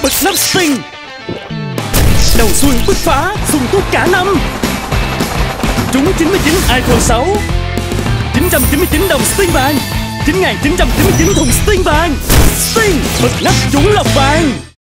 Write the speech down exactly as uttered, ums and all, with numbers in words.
bật nắp Sting. Đầu xuân bứt phá, xuân tốt cả năm. Trúng chín mươi chín iPhone sáu, chín trăm chín mươi chín đồng Sting vàng, chín nghìn chín trăm chín mươi chín thùng Sting vàng. Sting bật nắp trúng lọc vàng.